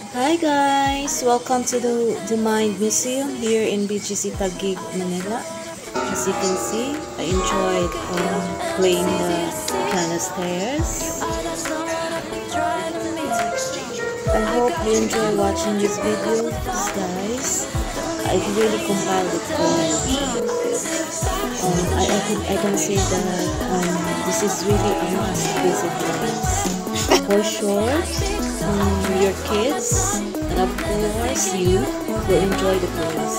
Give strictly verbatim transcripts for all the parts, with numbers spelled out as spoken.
Hi guys! Welcome to the, the Mind Museum here in B G C Taguig, Manila. As you can see, I enjoyed um, playing the piano stairs. I hope you enjoy watching this video, guys. I really compiled it for you. Um, I, I, can, I can say that um, this is really a must visit place. For sure, um, your kids and of course you will enjoy the place.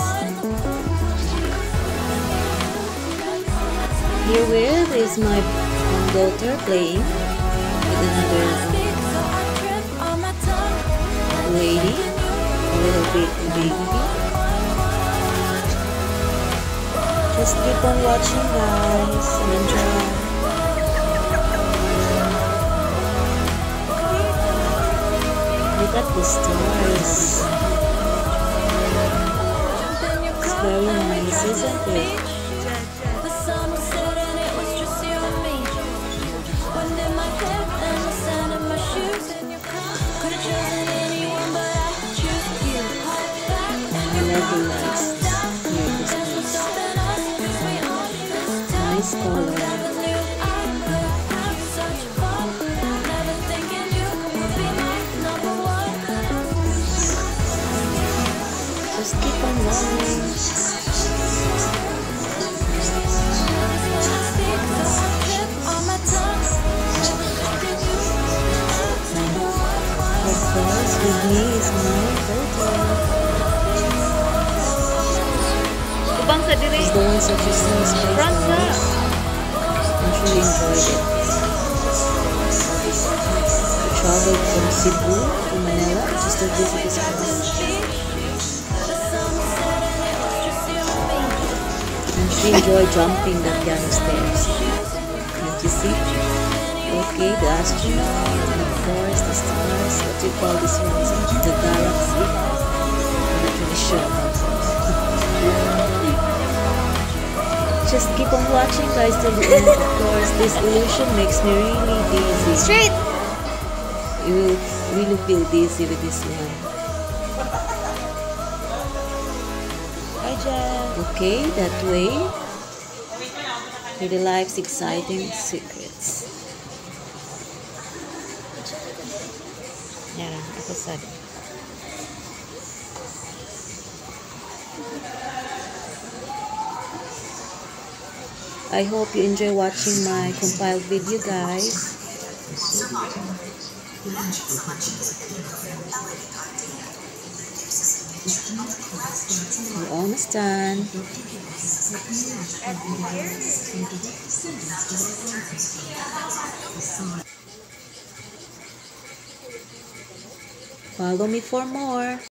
Herewith is my um, daughter playing with another um, lady, a little bit baby. Just keep on watching guys and enjoy. Look at the stars. It's very nice, isn't it? I love the lights here in this place. Nice color. Just keep on running. Of course, with me is my daughter. Kubang sa diri. She's the one suggesting this place. Front na. And she enjoyed it. We traveled from Cebu to Manila just to visit this place. She enjoyed jumping the piano stairs. Can't you see? Okay, the astronaut, and of course the stars. What do you call this one? The galaxy. I'm not really sure about it. Just keep on watching guys till the end. Of course, this illusion makes me really dizzy. Straight! You will really feel dizzy with this one. Hi, Jen. Okay, that way to the life's exciting secrets. Yan, ako sad. I hope you enjoy watching my compiled video, guys. We're almost done. Follow me for more.